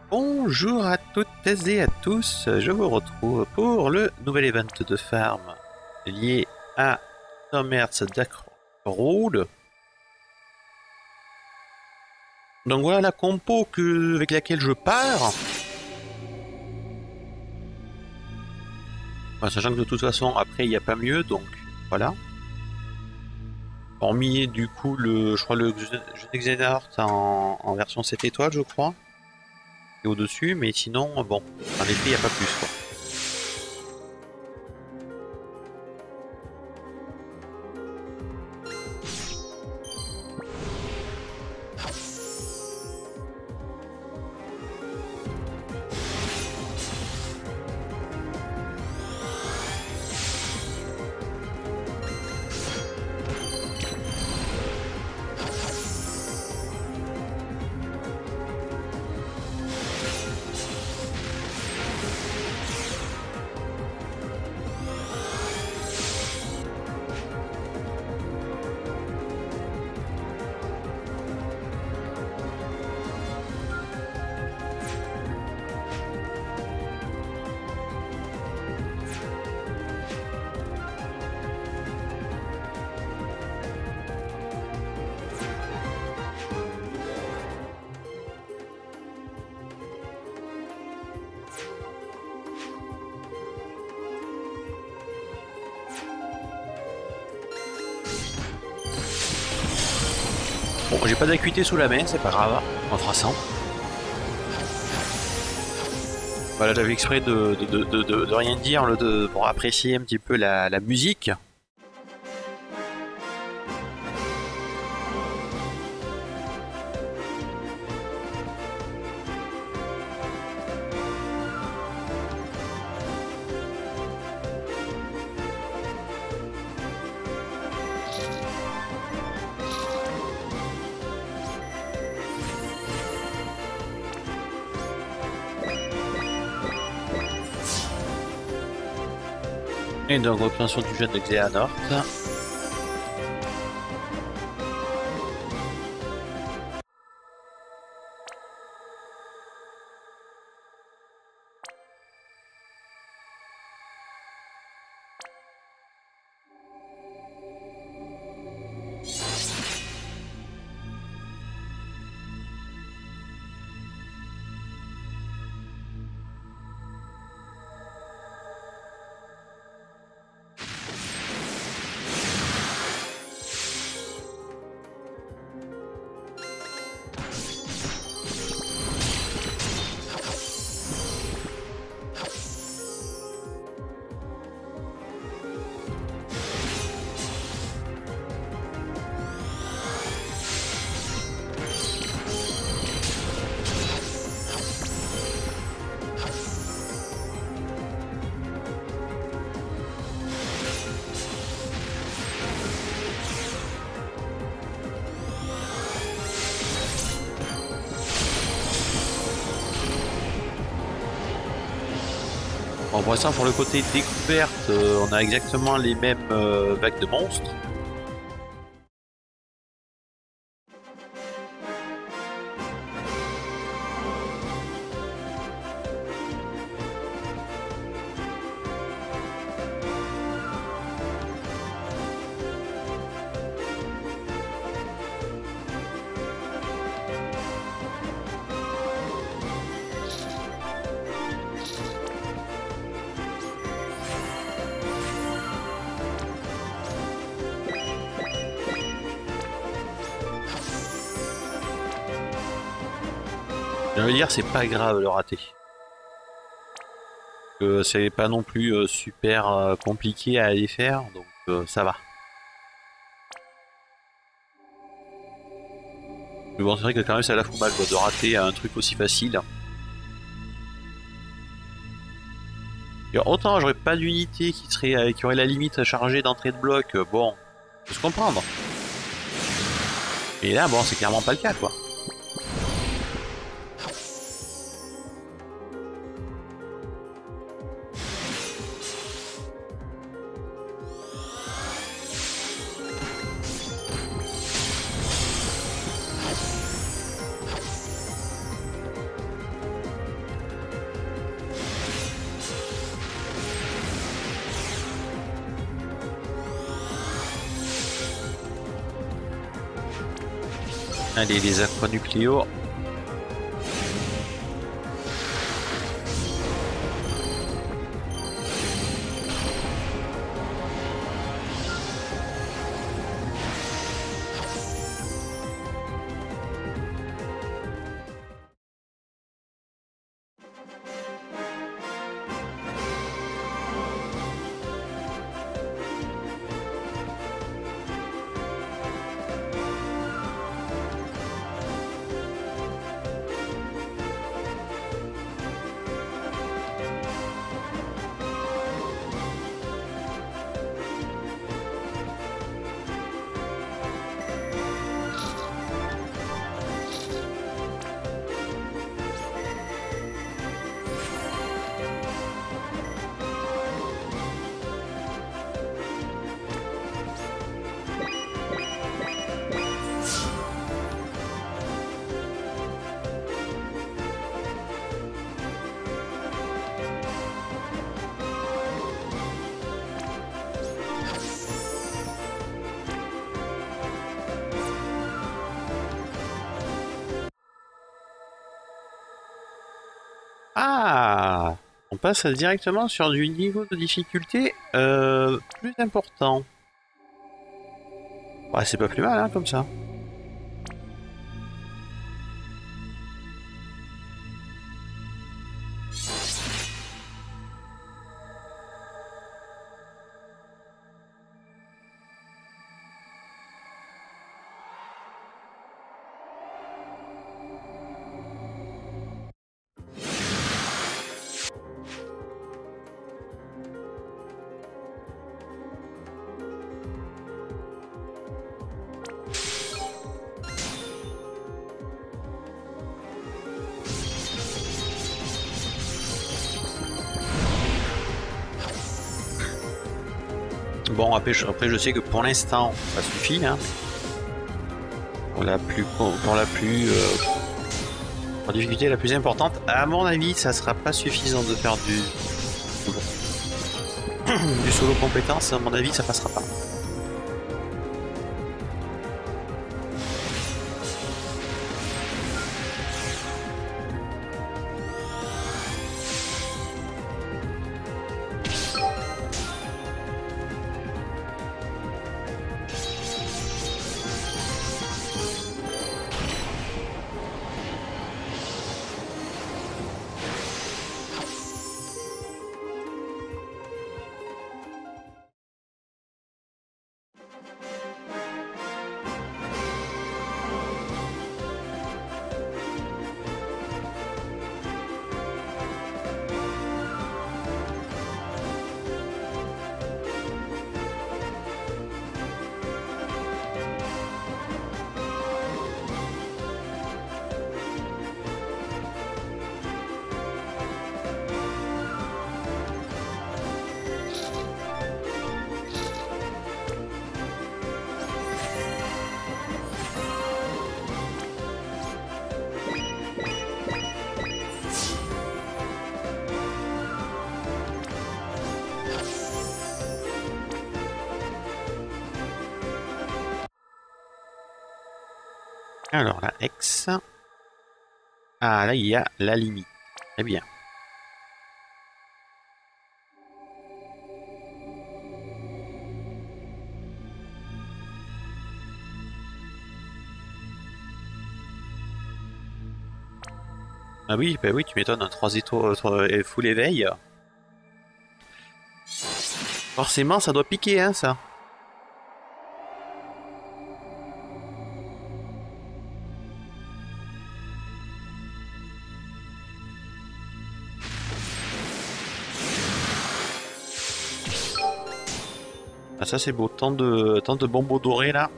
Bonjour à toutes et à tous, je vous retrouve pour le nouvel event de farm lié à Commerce Dark Road. Donc voilà la compo avec laquelle je pars. Enfin, sachant que de toute façon après il n'y a pas mieux, donc voilà. Hormis du coup je crois le Xenart en version 7 étoiles je crois. Et au-dessus, mais sinon bon, en effet il n'y a pas plus quoi. Bon, j'ai pas d'acuité sous la main, c'est pas grave, on fera ça. Voilà, j'avais exprès de rien dire pour apprécier un petit peu la musique. Et donc, obtention du jeune de Xehanort. Bon, pour l'instant, pour le côté découverte, on a exactement les mêmes vagues de monstres. Je veux dire, c'est pas grave le rater. C'est pas non plus super compliqué à aller faire, donc ça va. Mais bon, c'est vrai que quand même ça la fout mal quoi, de rater un truc aussi facile. Et autant j'aurais pas d'unité qui aurait la limite chargée d'entrée de bloc, bon, je peux se comprendre. Et là, bon, c'est clairement pas le cas quoi. Allez, les aquanucléos. Ah, on passe directement sur du niveau de difficulté plus important. Ouais, c'est pas plus mal, hein, comme ça. Bon, après je sais que pour l'instant, ça suffit, hein. Pour la difficulté la plus importante, à mon avis, ça sera pas suffisant de faire du solo compétence. À mon avis, ça passera pas. Alors, la X. Ah, là, il y a la limite. Très bien. Ah oui, bah oui, tu m'étonnes, un 3 étoiles full éveil. Forcément, ça doit piquer, hein, ça. Ah, ça c'est beau, tant de bonbons dorés là.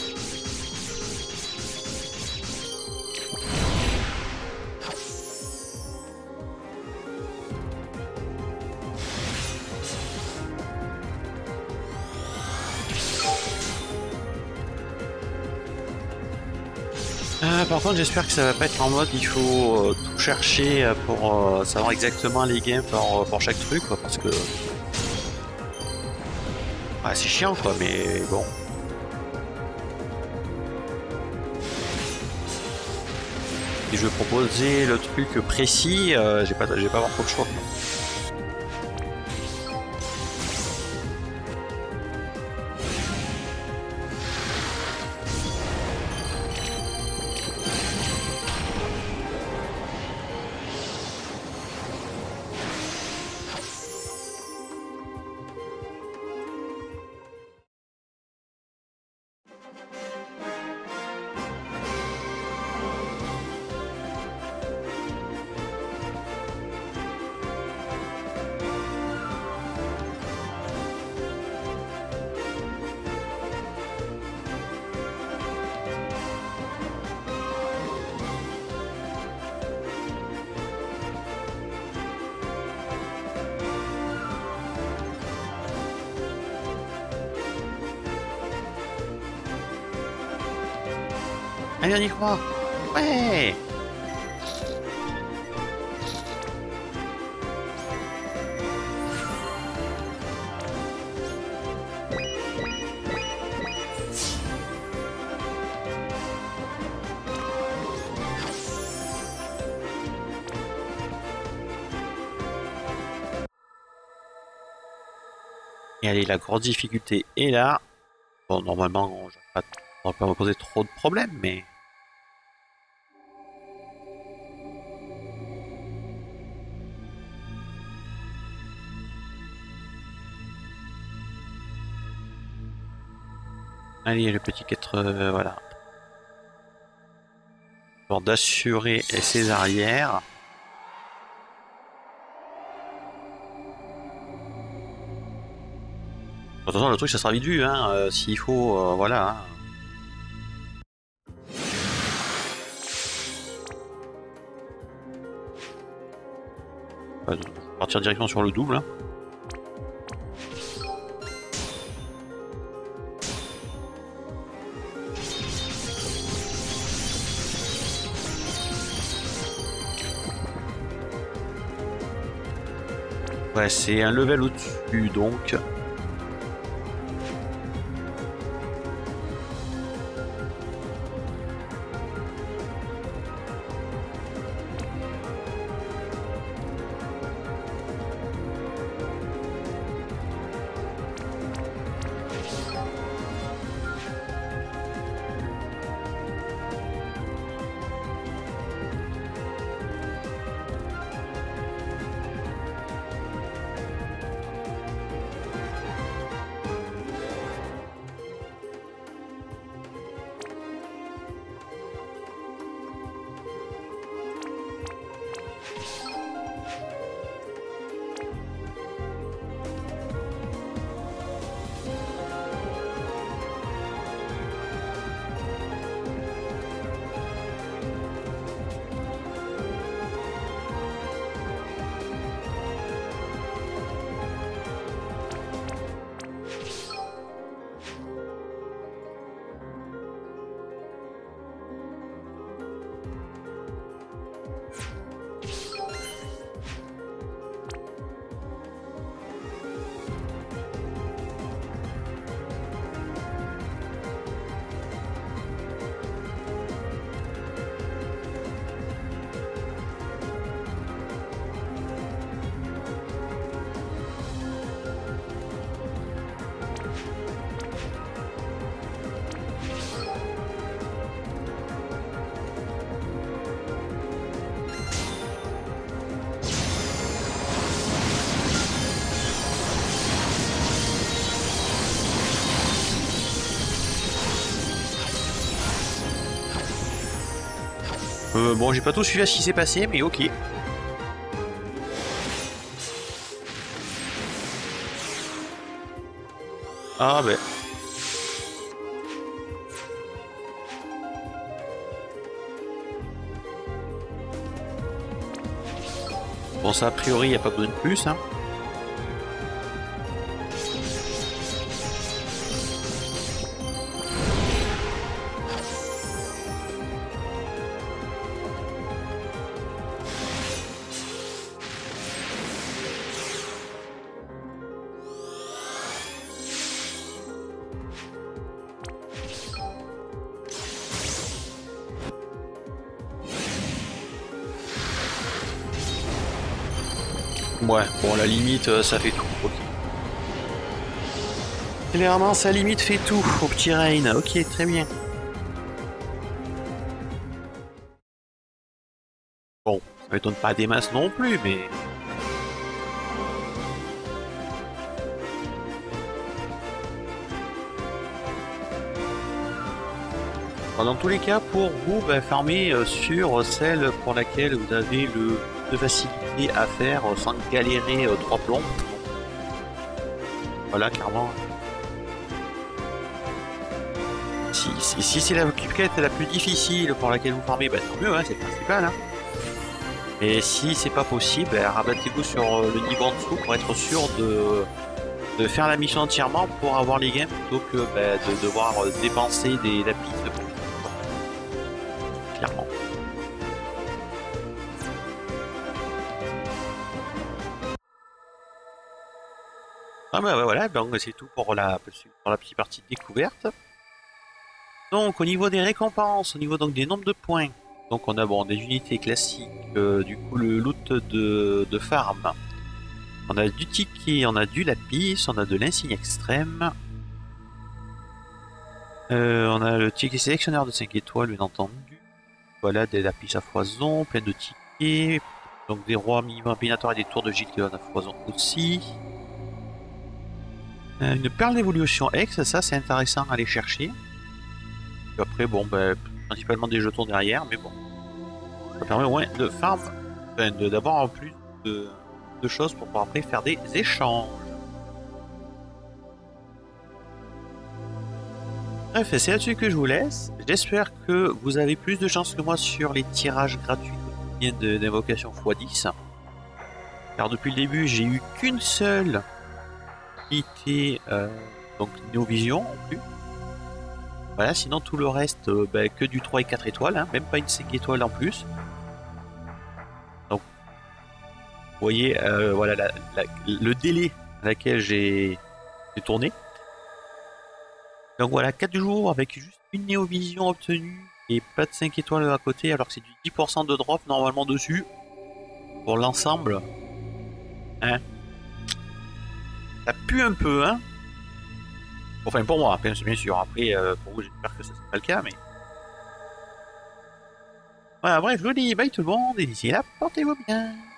Par contre, j'espère que ça va pas être en mode il faut tout chercher pour savoir exactement les gains pour chaque truc, quoi, parce que ah, c'est chiant, quoi, mais bon. Si je veux proposer le truc précis, j'ai pas avoir trop de choix. Allez, on y croit. Ouais. Et allez, la grosse difficulté est là. Bon, normalement, je ne vais pas me poser trop de problèmes, mais... Allez, le petit 4, voilà. Pour d'assurer ses arrières. Attention, le truc, ça sera vite vu, hein, s'il faut, voilà. Hein. On va partir directement sur le double. Hein. Ouais, c'est un level au-dessus, donc... Bon, j'ai pas tout suivi à ce qui s'est passé, mais ok. Ah ben... Bon, ça, a priori, il n'y a pas besoin de plus, hein. Ouais, bon, la limite, ça fait tout. Ok. Clairement, sa limite fait tout au petit Rain. Ok, très bien. Bon, ça m'étonne pas des masses non plus, mais... Bon, dans tous les cas, pour vous, farmer sur celle pour laquelle vous avez le de facilité à faire sans galérer 3 plombs. Voilà, clairement. Si c'est la quête la plus difficile pour laquelle vous farmez, tant mieux, hein, c'est le principal. Hein. Et si c'est pas possible, rabattez-vous sur le niveau en dessous pour être sûr de faire la mission entièrement pour avoir les gains plutôt que de devoir dépenser des lapis. Clairement. Ah ouais, voilà, donc c'est tout pour la petite partie de découverte. Donc au niveau des récompenses, au niveau donc des nombres de points, donc on a bon des unités classiques, du coup le loot de farm. On a du ticket, on a du lapis, on a de l'insigne extrême. On a le ticket sélectionneur de 5 étoiles, bien entendu. Voilà, des lapis à foison, plein de tickets. Donc des rois minimum combinatoires et des tours de gicléon à foison aussi. Une perle d'évolution X, ça c'est intéressant à aller chercher. Et après, bon, principalement des jetons derrière, mais bon. Ça permet au moins de farm, d'avoir en plus de choses pour pouvoir après faire des échanges. Bref, c'est là-dessus que je vous laisse. J'espère que vous avez plus de chance que moi sur les tirages gratuits d'invocation x10. Car depuis le début, j'ai eu qu'une seule unité, donc Néovision en plus. Voilà, sinon tout le reste, que du 3 et 4 étoiles, hein, même pas une 5 étoiles en plus. Donc, vous voyez, voilà le délai à laquelle j'ai tourné. Donc voilà, 4 jours avec juste une Néovision obtenue et pas de 5 étoiles à côté, alors que c'est du 10% de drop normalement dessus. Pour l'ensemble, hein. Ça pue un peu, hein. Enfin, pour moi, bien sûr. Après, pour vous, j'espère que ce sera pas le cas, mais... Voilà, bref, je vous dis bye tout le monde, et d'ici là, portez-vous bien.